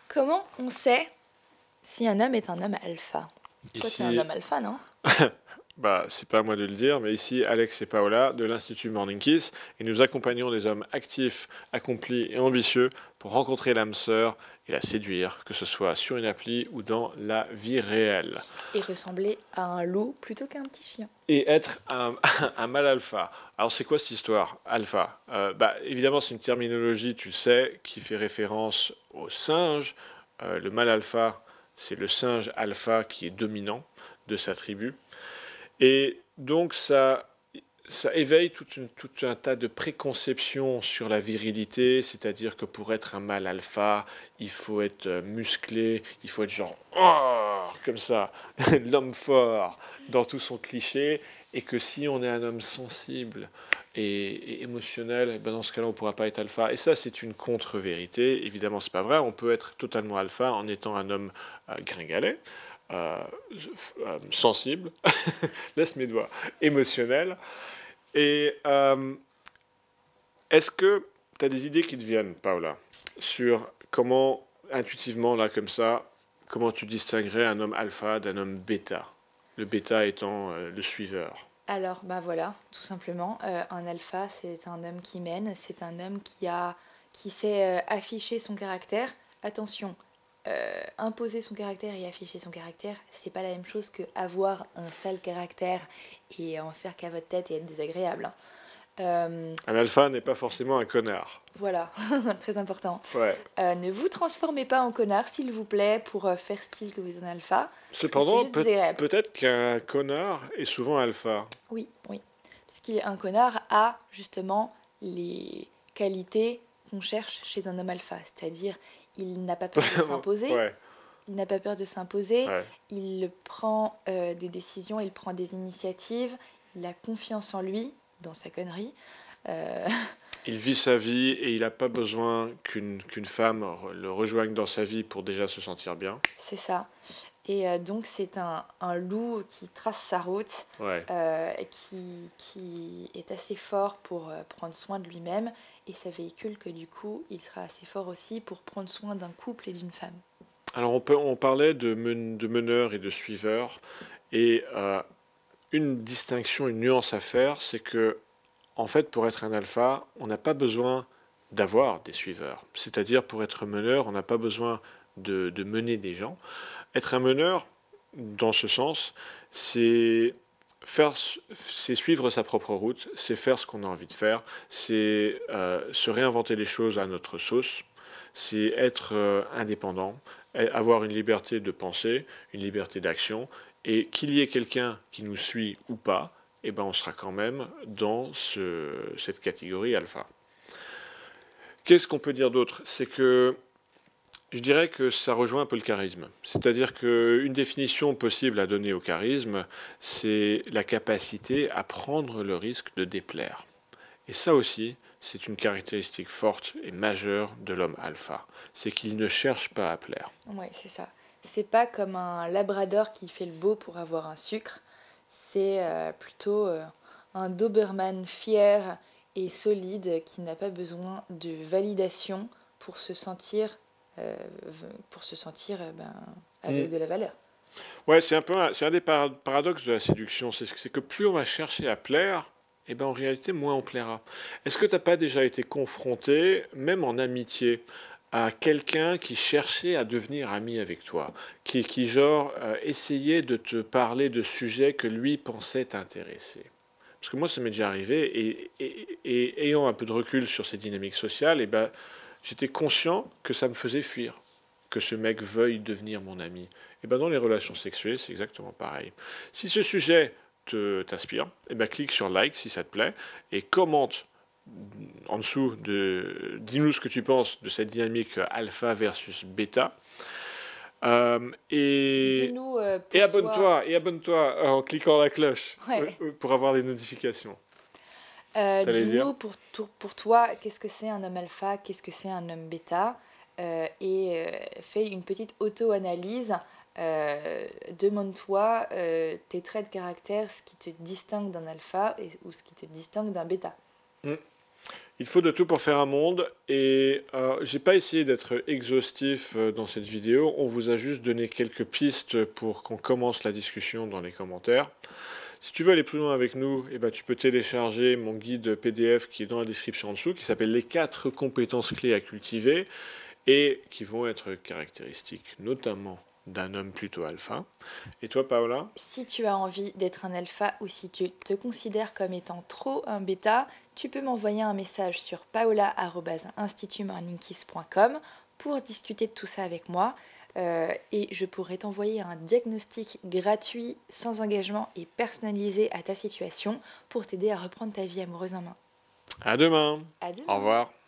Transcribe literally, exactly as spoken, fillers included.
Comment on sait si un homme est un homme alpha? Toi, Ici, tu es un homme alpha, non? bah, c'est pas à moi de le dire, mais ici, Alex et Paola de l'Institut Morning Kiss, et nous accompagnons des hommes actifs, accomplis et ambitieux pour rencontrer l'âme sœur et la séduire, que ce soit sur une appli ou dans la vie réelle. Et ressembler à un loup plutôt qu'à un petit chien. Et être un, un mâle alpha. Alors c'est quoi cette histoire, alpha? euh, bah, Évidemment, c'est une terminologie, tu sais, qui fait référence au singe. Euh, le mâle alpha, c'est le singe alpha qui est dominant de sa tribu. Et donc ça, ça éveille tout, une, tout un tas de préconceptions sur la virilité, c'est-à-dire que pour être un mâle alpha, il faut être musclé, il faut être genre oh, comme ça, l'homme fort dans tout son cliché, et que si on est un homme sensible et, et émotionnel, eh ben dans ce cas-là, on ne pourra pas être alpha. Et ça, c'est une contre-vérité. Évidemment, c'est pas vrai. On peut être totalement alpha en étant un homme euh, gringalet. Euh, euh, sensible, laisse mes doigts, émotionnel. Et euh, est-ce que tu as des idées qui te viennent, Paola, sur comment, intuitivement, là, comme ça, comment tu distinguerais un homme alpha d'un homme bêta? Le bêta étant euh, le suiveur. Alors, bah voilà, tout simplement, euh, un alpha, c'est un homme qui mène, c'est un homme qui a, qui sait euh, afficher son caractère. Attention, euh, imposer son caractère et afficher son caractère, c'est pas la même chose que avoir un sale caractère et en faire qu'à votre tête et être désagréable. Hein. Euh, Un alpha n'est pas forcément un connard. Voilà, très important. Ouais. Euh, ne vous transformez pas en connard, s'il vous plaît, pour euh, faire style que vous êtes un alpha. Cependant, peut- peut-être qu'un connard est souvent alpha. Oui, oui. Parce qu'un connard a justement les qualités qu'on cherche chez un homme alpha. C'est-à-dire, il n'a pas peur de s'imposer. Ouais. Il n'a pas peur de s'imposer. Ouais. Il prend euh, des décisions, il prend des initiatives. Il a confiance en lui, dans sa connerie. Euh... Il vit sa vie et il n'a pas besoin qu'une qu'une femme le rejoigne dans sa vie pour déjà se sentir bien. C'est ça. Et euh, donc c'est un, un loup qui trace sa route, ouais. euh, qui, qui est assez fort pour euh, prendre soin de lui-même, et ça véhicule que du coup il sera assez fort aussi pour prendre soin d'un couple et d'une femme. Alors on, peut, on parlait de, men, de meneurs et de suiveurs, et euh, une distinction, une nuance à faire, c'est que en fait, pour être un alpha, on n'a pas besoin d'avoir des suiveurs. C'est-à-dire, pour être meneur, on n'a pas besoin de, de mener des gens. Être un meneur, dans ce sens, c'est faire, c'est suivre sa propre route, c'est faire ce qu'on a envie de faire, c'est euh, se réinventer les choses à notre sauce, c'est être euh, indépendant, avoir une liberté de penser, une liberté d'action, et qu'il y ait quelqu'un qui nous suit ou pas, eh ben on sera quand même dans ce, cette catégorie alpha. Qu'est-ce qu'on peut dire d'autre? C'est que je dirais que ça rejoint un peu le charisme. C'est-à-dire qu'une définition possible à donner au charisme, c'est la capacité à prendre le risque de déplaire. Et ça aussi, c'est une caractéristique forte et majeure de l'homme alpha. C'est qu'il ne cherche pas à plaire. Oui, c'est ça. C'est pas comme un labrador qui fait le beau pour avoir un sucre. C'est euh, plutôt euh, un Doberman fier et solide qui n'a pas besoin de validation pour se sentir, euh, pour se sentir euh, ben, avec mmh. de la valeur. Ouais, c'est un peu un, c'est un des paradoxes de la séduction, c'est, c'est que plus on va chercher à plaire, et ben en réalité moins on plaira. Est-ce que tu n'as pas déjà été confronté, même en amitié, à quelqu'un qui cherchait à devenir ami avec toi, qui, qui genre euh, essayait de te parler de sujets que lui pensait t'intéresser? Parce que moi, ça m'est déjà arrivé, et, et, et, et ayant un peu de recul sur ces dynamiques sociales, et ben, j'étais conscient que ça me faisait fuir, que ce mec veuille devenir mon ami. Et ben, dans les relations sexuelles, c'est exactement pareil. Si ce sujet te, t'inspire, et ben, clique sur like si ça te plaît, et commente en dessous, de, dis-nous ce que tu penses de cette dynamique alpha versus bêta. Euh, et, euh, et abonne-toi, toi... et abonne-toi en cliquant la cloche ouais. pour avoir des notifications. Euh, dis-nous pour, pour toi, qu'est-ce que c'est un homme alpha, qu'est-ce que c'est un homme bêta, euh, et euh, fais une petite auto-analyse. Euh, demande-toi euh, tes traits de caractère, ce qui te distingue d'un alpha et, ou ce qui te distingue d'un bêta. Mmh. Il faut de tout pour faire un monde et euh, j'ai pas essayé d'être exhaustif euh, dans cette vidéo. On vous a juste donné quelques pistes pour qu'on commence la discussion dans les commentaires. Si tu veux aller plus loin avec nous, eh ben, tu peux télécharger mon guide P D F qui est dans la description en dessous, qui s'appelle les quatre compétences clés à cultiver et qui vont être caractéristiques notamment d'un homme plutôt alpha. Et toi, Paola? Si tu as envie d'être un alpha ou si tu te considères comme étant trop un bêta, tu peux m'envoyer un message sur paola arobase institut morning kiss point com pour discuter de tout ça avec moi. Euh, et je pourrais t'envoyer un diagnostic gratuit, sans engagement et personnalisé à ta situation pour t'aider à reprendre ta vie amoureuse en main. À demain. À demain. Au revoir.